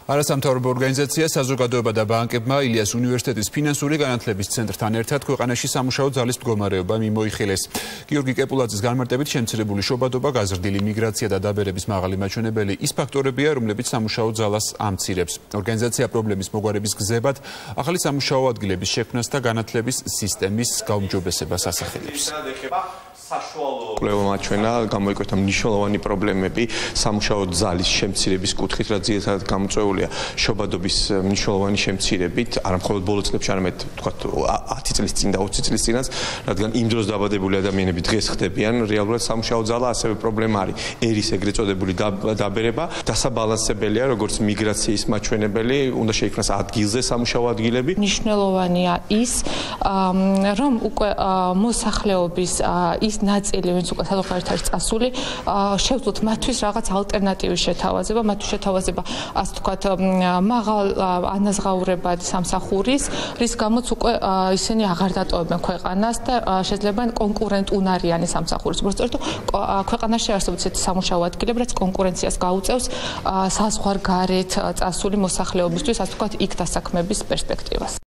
არასამთავრობო ორგანიზაცია საზოგადოება და ბანკებმა ილიას უნივერსიტეტის ფინანსური განათლების ცენტრთან ერთად ქვეყანაში სამუშაო ძალის მდგომარეობა მიმოიხილეს. გიორგი კეპულაძის განმარტებით შემცირებული შობადობა, გაზრდილი მიგრაცია და დაბერების მაღალი მაჩვენებელი ის ფაქტორებია, რომლებიც სამუშაო ძალას ამცირებს. ორგანიზაცია პრობლემის მოგვარების გზებად ახალი სამუშაო ადგილების შექმნას და განათლების სისტემის გაუმჯობესებას ასახელებს. კვლევა მაჩვენა გამოიკვეთა მნიშვნელოვანი პრობლემები სამუშაო ძალის შემცირების კუთხით, რაც ძირითადად გამოწვეულია შობადობის მნიშვნელოვანი შემცირებით, არა მხოლოდ ბოლო წლებში, არამედ თქვათ 10 წლის წინ და 20 წლის წინაც, რადგან იმ დროს დაბადებული ადამიანები დღეს ხდებიან, რეალურად სამუშაო ძალა ასევე პრობლემა არის. ერის ეგრეთ წოდებული დაბერება დასაბალანსებელია, როგორც მიგრაციის მაჩვენებელი, უნდა შეიქმნას ადგილზე სამუშაო ადგილები. მნიშვნელოვანია ის, რომ უკვე მოსახლეობის ის ნაწილი, ვინც უკვე საზღვარგარეთ არის წასული, შევძლოთ მათთვის რაღაც ალტერნატივის შეთავაზება, მათთვის შეთავაზება, ასე ვთქვათ, მაღალ ანაზღაურებადი სამსახურის, რის გამოც უკვე ისინი აღარ დატოვებენ ქვეყანას და შეიძლება კონკურენტუნარიანი სამსახურის. უბრალოდ ქვეყანაში არსებობს ესეთი სამუშაო ადგილები, რაც კონკურენციას გაუწევს საზღვარგარეთ წასული მოსახლეობისთვის, ასე ვთქვათ, იქ დასაქმების პერსპექტივას.